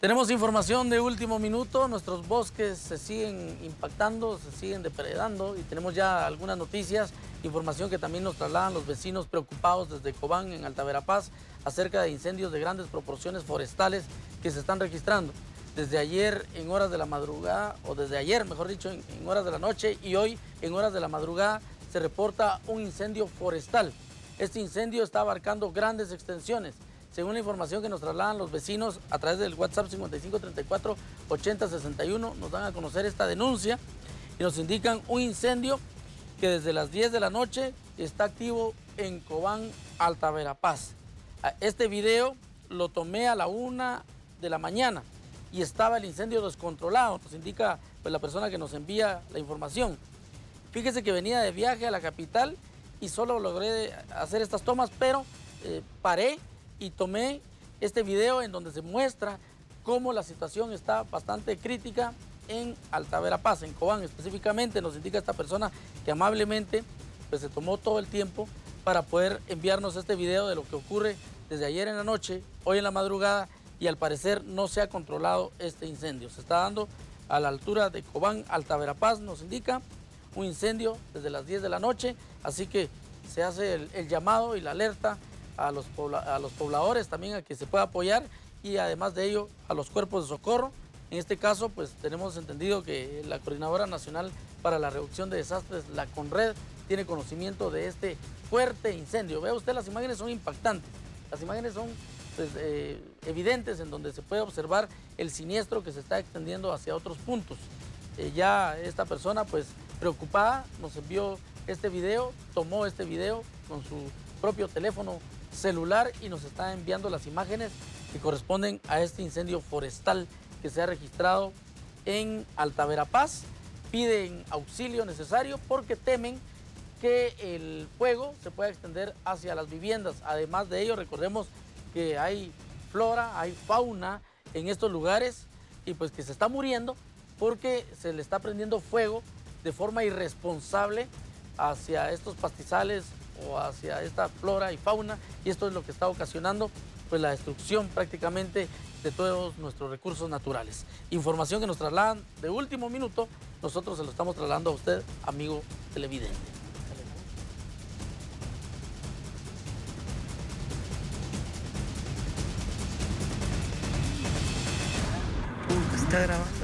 Tenemos información de último minuto, nuestros bosques se siguen impactando, se siguen depredando y tenemos ya algunas noticias, información que también nos trasladan los vecinos preocupados desde Cobán, en Alta Verapaz, acerca de incendios de grandes proporciones forestales que se están registrando. Desde ayer en horas de la madrugada, o desde ayer, mejor dicho, en horas de la noche y hoy en horas de la madrugada se reporta un incendio forestal. Este incendio está abarcando grandes extensiones. Según la información que nos trasladan los vecinos a través del WhatsApp 5534-8061, nos dan a conocer esta denuncia y nos indican un incendio que desde las 10 de la noche está activo en Cobán, Alta Verapaz. Este video lo tomé a la 1 de la mañana y estaba el incendio descontrolado, nos indica pues, la persona que nos envía la información. Fíjese que venía de viaje a la capital y solo logré hacer estas tomas, pero paré y tomé este video en donde se muestra cómo la situación está bastante crítica en Alta Verapaz, en Cobán específicamente. Nos indica esta persona que amablemente pues, se tomó todo el tiempo para poder enviarnos este video de lo que ocurre desde ayer en la noche, hoy en la madrugada, y al parecer no se ha controlado este incendio. Se está dando a la altura de Cobán, Alta Verapaz, nos indica un incendio desde las 10 de la noche, así que se hace el llamado y la alerta a los pobladores también a que se pueda apoyar y además de ello a los cuerpos de socorro. En este caso pues tenemos entendido que la Coordinadora Nacional para la Reducción de Desastres, la CONRED, tiene conocimiento de este fuerte incendio. Vea usted, las imágenes son impactantes, las imágenes son pues, evidentes en donde se puede observar el siniestro que se está extendiendo hacia otros puntos. Ya esta persona pues preocupada nos envió este video, tomó este video con su propio teléfono celular y nos está enviando las imágenes que corresponden a este incendio forestal que se ha registrado en Alta Verapaz. Piden auxilio necesario porque temen que el fuego se pueda extender hacia las viviendas. Además de ello, recordemos que hay flora, hay fauna en estos lugares y pues que se está muriendo porque se le está prendiendo fuego de forma irresponsable hacia estos pastizales o hacia esta flora y fauna, y esto es lo que está ocasionando pues la destrucción prácticamente de todos nuestros recursos naturales. Información que nos trasladan de último minuto, nosotros se lo estamos trasladando a usted, amigo televidente. Está grabando.